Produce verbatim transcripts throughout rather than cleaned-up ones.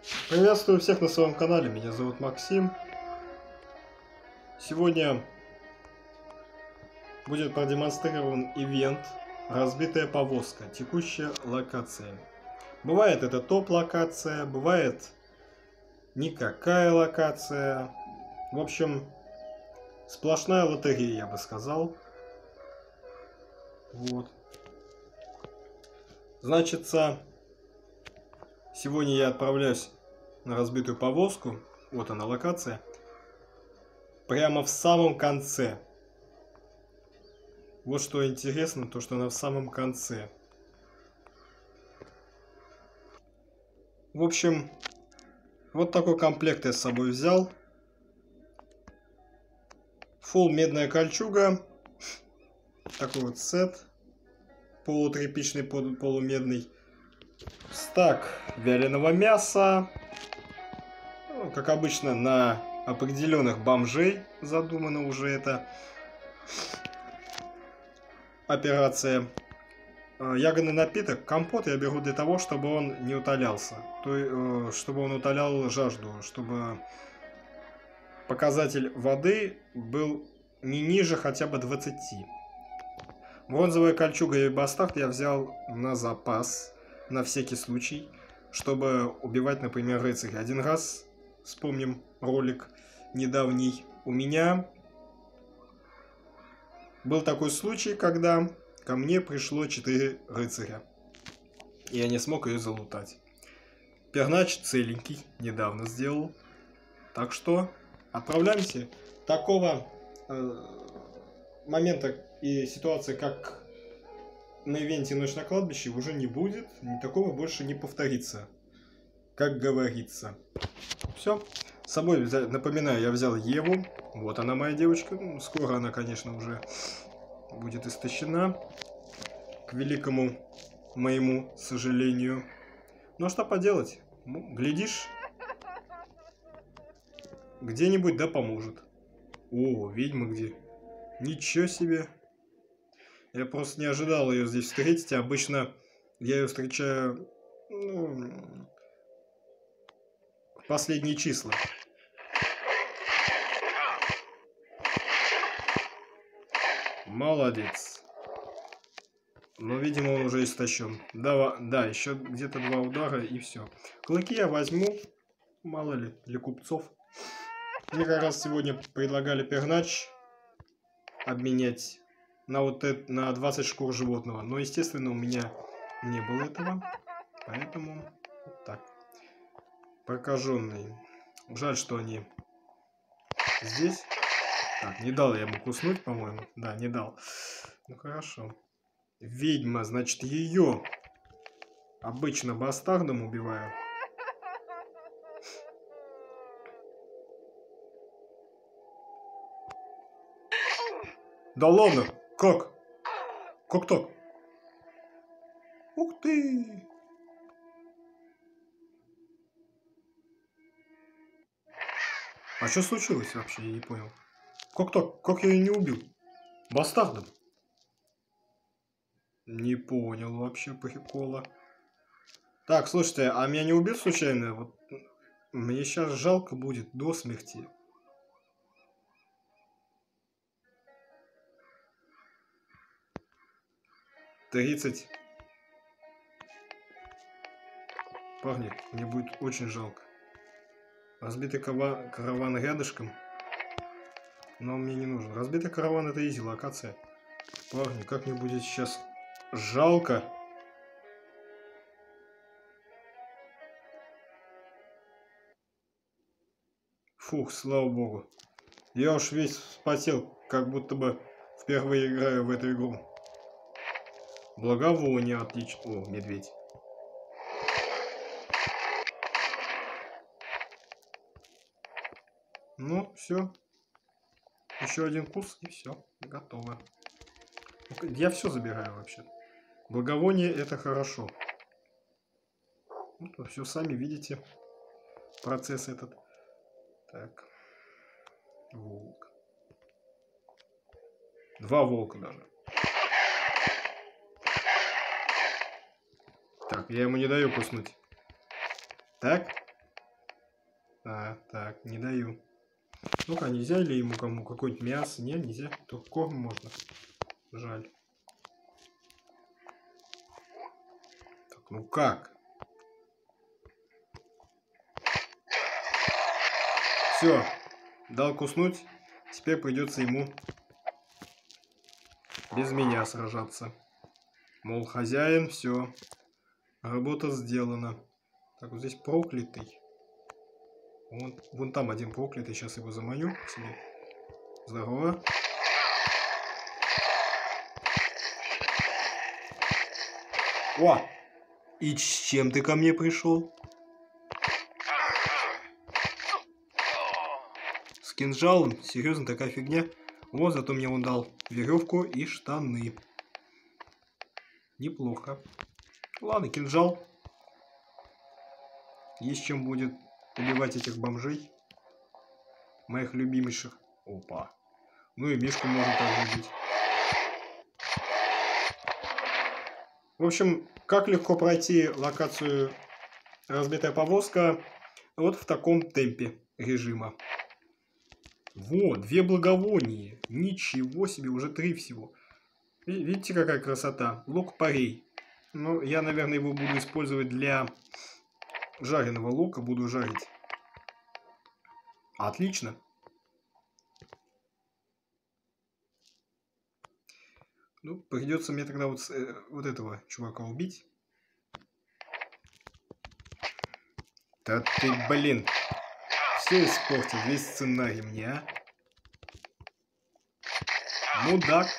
Приветствую всех на своем канале, меня зовут Максим. Сегодня будет продемонстрирован ивент «Разбитая повозка. Текущая локация». Бывает это топ-локация, бывает никакая локация. В общем, сплошная лотерея, я бы сказал. Вот. Значится, сегодня я отправляюсь на разбитую повозку. Вот она локация. Прямо в самом конце. Вот что интересно, то что она в самом конце. В общем, вот такой комплект я с собой взял. Фулл медная кольчуга. Такой вот сет. Полутряпичный, полумедный. Стак вяленого мяса. Ну, как обычно, на определенных бомжей задумана уже эта операция. Ягодный напиток, компот я беру для того, чтобы он не утолялся. То есть, чтобы он утолял жажду, чтобы показатель воды был не ниже хотя бы двадцати. Бронзовая кольчуга и бастард я взял на запас, на всякий случай, чтобы убивать, например, рыцаря. Один раз, вспомним ролик недавний, у меня был такой случай, когда ко мне пришло четыре рыцаря, и я не смог ее залутать. Пернач целенький, недавно сделал. Так что отправляемся. Такого э, момента и ситуации, как на ивенте «Ночь на кладбище», уже не будет. Такого больше не повторится, как говорится. Все. С собой, напоминаю, я взял Еву. Вот она, моя девочка. Скоро она, конечно, уже будет истощена. К великому моему сожалению. Ну, что поделать? Глядишь, где-нибудь да поможет. О, ведьма где? Ничего себе. Я просто не ожидал ее здесь встретить. Обычно я ее встречаю, ну, в последние числа. Молодец. Но, видимо, он уже истощен. Да, да, еще где-то два удара и все. Клыки я возьму, мало ли, для купцов. Мне как раз сегодня предлагали пернач обменять на вот это, на двадцать шкур животного. Но, естественно, у меня не было этого. Поэтому вот так. Прокаженные. Жаль, что они здесь. Так, не дал я ему куснуть, по-моему. Да, не дал. Ну, хорошо. Ведьма, значит, ее обычно бастардом убиваю. Да ладно, как? Как так? Ух ты! А что случилось вообще, я не понял. Как так? Как я ее не убил? Бастардом? Не понял вообще прикола. Так, слушайте, а меня не убил случайно? Вот мне сейчас жалко будет до смерти. тридцать. Парни, мне будет очень жалко. Разбитый караван, караван рядышком. Но он мне не нужен. Разбитый караван — это изи локация. Парни, как мне будет сейчас жалко. Фух, слава богу. Я уж весь вспотел, как будто бы впервые играю в эту игру. Благовоние, отлично. О, медведь. Ну, все. Еще один курс, и все. Готово. Я все забираю вообще. Благовоние — это хорошо. Вот, все сами видите. Процесс этот. Так. Волк. Два волка даже. Так, я ему не даю куснуть. Так. А, так, не даю. Ну-ка, нельзя ли ему кому какое-нибудь мясо? Нет, нельзя. Только корм можно. Жаль. Так, ну как? Все, дал куснуть. Теперь придется ему без меня сражаться. Мол, хозяин, все. Работа сделана. Так, вот здесь проклятый. Вон, вон там один проклятый. Сейчас его заманю к себе. Здорово. О! И с чем ты ко мне пришел? С кинжалом? Серьезно, такая фигня? Вот, зато мне он дал веревку и штаны. Неплохо. Ладно, кинжал. Есть чем будет убивать этих бомжей. Моих любимейших. Опа. Ну и мишку можно также убить. В общем, как легко пройти локацию «Разбитая повозка» вот в таком темпе режима. Вот, две благовония. Ничего себе, уже три всего. Видите, какая красота? Лук-порей. Ну, я, наверное, его буду использовать для жареного лука. Буду жарить. Отлично. Ну, придется мне тогда вот, э, вот этого чувака убить. Да ты, блин. Все испортил, весь сценарий мне, а? Мудак.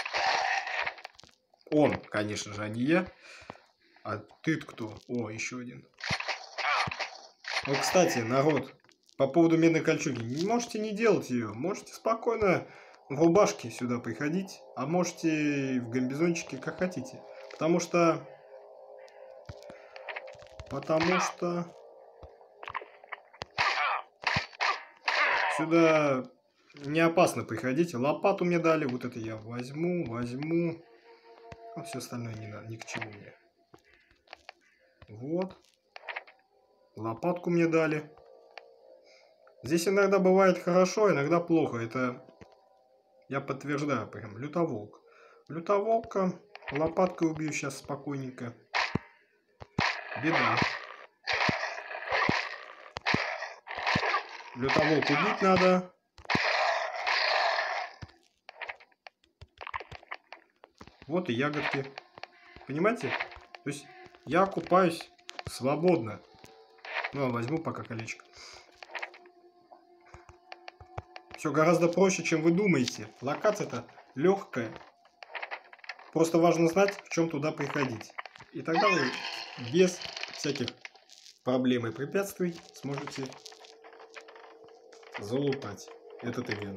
Он, конечно же, а не я. А ты кто? О, еще один. Вот, кстати, народ, по поводу медной кольчуги. Не можете не делать ее. Можете спокойно в рубашке сюда приходить. А можете в гамбизончике, как хотите. Потому что... Потому что... Сюда не опасно приходить. Лопату мне дали. Вот это я возьму, возьму. А все остальное не надо, ни к чему мне. Вот. Лопатку мне дали. Здесь иногда бывает хорошо, иногда плохо. Это я подтверждаю прям. Лютоволк. Лютоволка лопаткой убью сейчас спокойненько. Беда. Лютоволк убить надо. Вот и ягодки. Понимаете? То есть я купаюсь свободно. Ну, а возьму пока колечко. Все гораздо проще, чем вы думаете. Локация-то легкая. Просто важно знать, в чем туда приходить. И тогда вы без всяких проблем и препятствий сможете залутать этот ивент.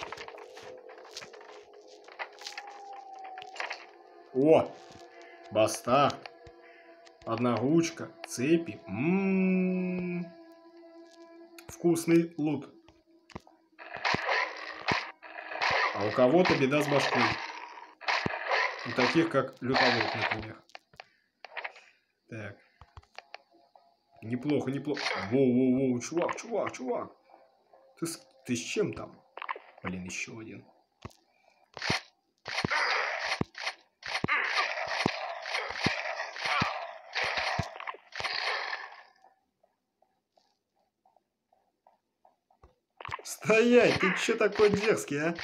О! Бастард! Одноручка, цепи. М-м-м. Вкусный лут. А у кого-то беда с башкой. У таких, как лютоволк, например. Так. Неплохо, неплохо. Воу-воу-воу, чувак, чувак, чувак. Ты с, ты с чем там? Блин, еще один. Стоять, ты че такой дерзкий, а?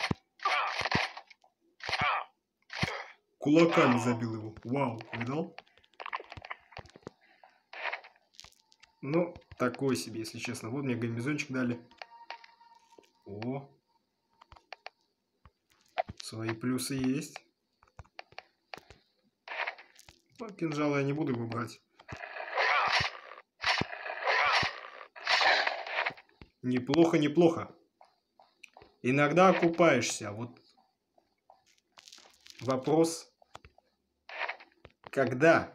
Кулаками забил его. Вау, видал? Ну, такой себе, если честно. Вот мне гамбизончик дали. О. Свои плюсы есть. Но кинжала я не буду его брать. Неплохо, неплохо. Иногда окупаешься. Вот вопрос, когда?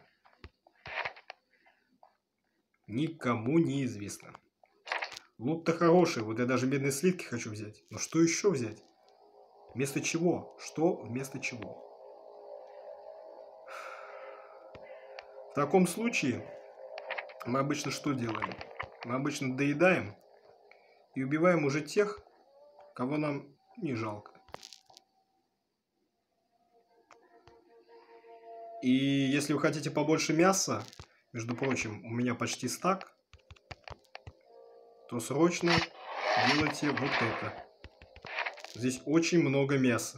Никому не известно. Лут-то хороший. Вот я даже медные слитки хочу взять. Но что еще взять? Вместо чего? Что вместо чего? В таком случае мы обычно что делаем? Мы обычно доедаем И убиваем уже тех, кого нам не жалко. И если вы хотите побольше мяса, между прочим, у меня почти стак, то срочно делайте вот это. Здесь очень много мяса.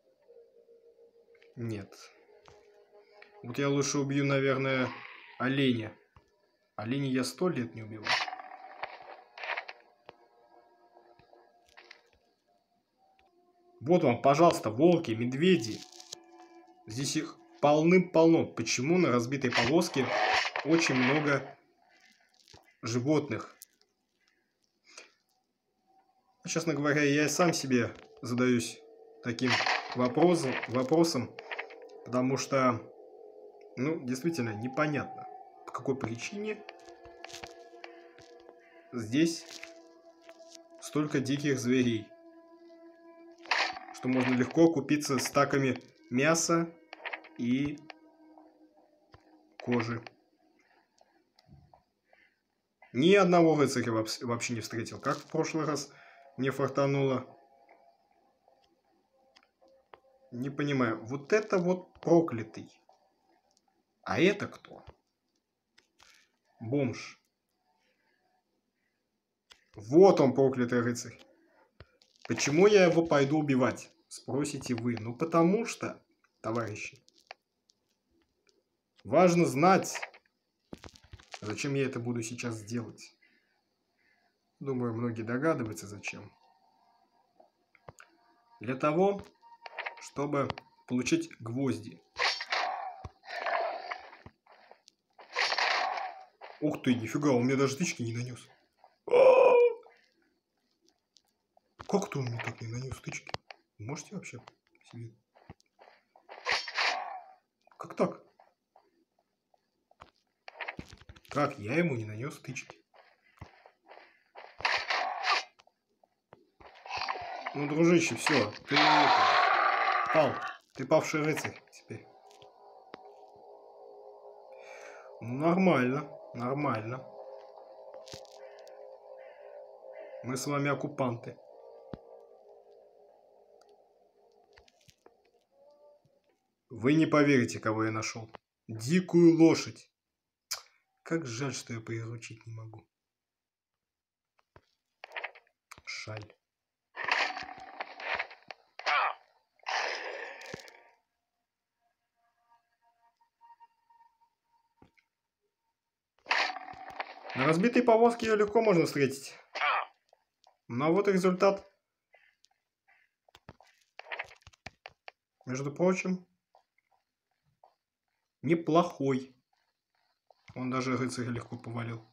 Нет. Вот я лучше убью, наверное, оленя. Оленя я сто лет не убивал. Вот вам, пожалуйста, волки, медведи. Здесь их полным-полно. Почему на разбитой повозке очень много животных? Честно говоря, я и сам себе задаюсь таким вопросом, вопросом, потому что, ну, действительно, непонятно, по какой причине здесь столько диких зверей, что можно легко купиться стаками мяса и кожи. Ни одного рыцаря вообще не встретил. Как в прошлый раз мне фартануло. Не понимаю. Вот это вот проклятый. А это кто? Бомж. Вот он, проклятый рыцарь. Почему я его пойду убивать? Спросите вы. Ну потому что, товарищи, важно знать, зачем я это буду сейчас делать. Думаю, многие догадываются, зачем. Для того, чтобы получить гвозди. Ух ты, нифига, он мне даже тычки не нанес. Как-то он мне так не нанес тычки? Можете вообще себе? Как так? Как я ему не нанес тычки? Ну, дружище, все, ты пал. Ты павший рыцарь теперь. Ну, нормально, нормально. Мы с вами оккупанты. Вы не поверите, кого я нашел. Дикую лошадь. Как жаль, что я приручить не могу. Жаль. На разбитой повозке ее легко можно встретить. Но вот результат. Между прочим, неплохой. Он даже рыцаря легко повалил.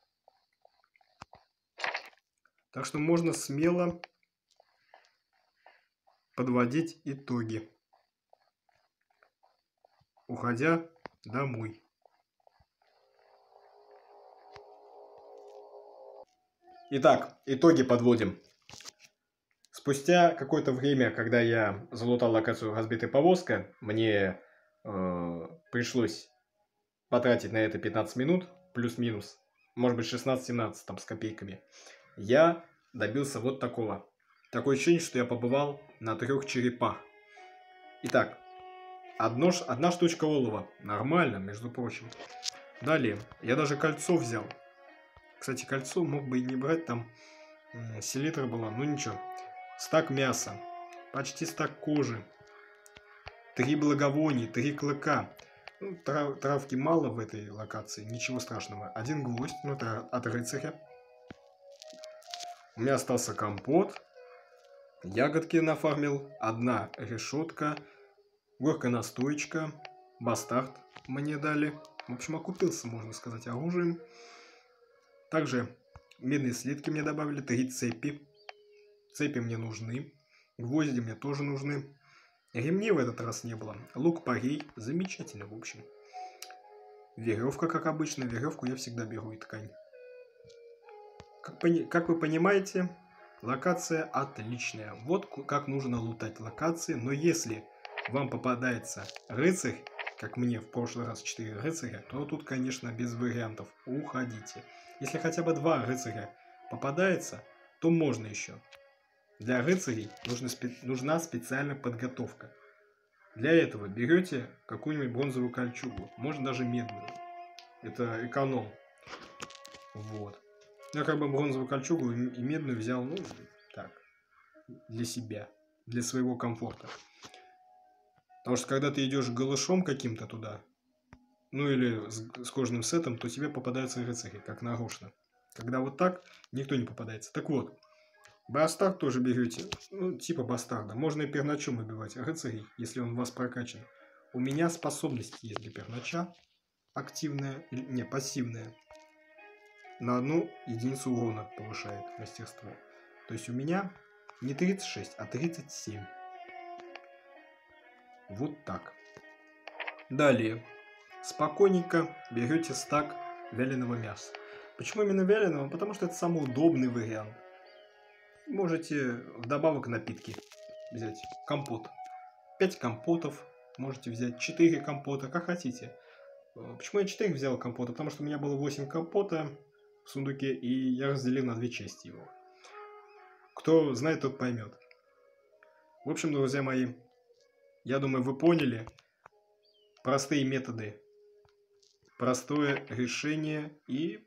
Так что можно смело подводить итоги, уходя домой. Итак, итоги подводим. Спустя какое-то время, когда я залутал локацию разбитой повозка, мне э, пришлось потратить на это пятнадцать минут, плюс-минус, может быть шестнадцать-семнадцать там с копейками. Я добился вот такого. Такое ощущение, что я побывал на трех черепах. Итак, одно, одна штучка олова. Нормально, между прочим. Далее, я даже кольцо взял. Кстати, кольцо мог бы и не брать, там селитра была, ну ничего. Стак мяса, почти стак кожи, три благовония, три клыка. Ну, трав, травки мало в этой локации, ничего страшного. Один гвоздь, ну это от рыцаря. У меня остался компот, ягодки нафармил, одна решетка, горькая настоечка, бастард мне дали. В общем, окупился, можно сказать, оружием. Также медные слитки мне добавили, три цепи. Цепи мне нужны, гвозди мне тоже нужны. Ремней в этот раз не было. Лук-порей, замечательно, в общем. Веревка, как обычно, веревку я всегда беру и ткань. Как, пони как вы понимаете, локация отличная. Вот как нужно лутать локации, но если вам попадается рыцарь, как мне в прошлый раз четыре рыцаря, то тут, конечно, без вариантов. Уходите. Если хотя бы два рыцаря попадается, Что можно еще? Для рыцарей нужна, спе нужна специальная подготовка. Для этого берете какую-нибудь бронзовую кольчугу, можно даже медную. Это эконом. Вот. Я как бы бронзовую кольчугу и медную взял, ну, так, для себя, для своего комфорта. Потому что когда ты идешь голышом каким-то туда, ну или с, с кожаным сетом, то тебе попадаются рыцари, как нарочно. Когда вот так, никто не попадается. Так вот, бастард тоже берете, ну, типа бастарда. Можно и перначом убивать рыцарей, если он у вас прокачан. У меня способность есть для пернача, активная, не, пассивная. На одну единицу урона повышает мастерство. То есть у меня не тридцать шесть, а тридцать семь. Вот так. Далее. Спокойненько берете стак вяленого мяса. Почему именно вяленого? Потому что это самый удобный вариант. Можете вдобавок напитки взять. Компот. пять компотов. Можете взять четыре компота, как хотите. Почему я четыре взял компота? Потому что у меня было восемь компота в сундуке, и я разделил на две части его. Кто знает, тот поймет. В общем, друзья мои, я думаю, вы поняли простые методы, простое решение, и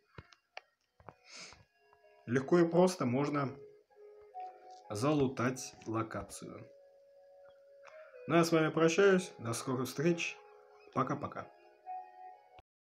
легко и просто можно залутать локацию. Ну, я с вами прощаюсь. До скорых встреч. Пока-пока.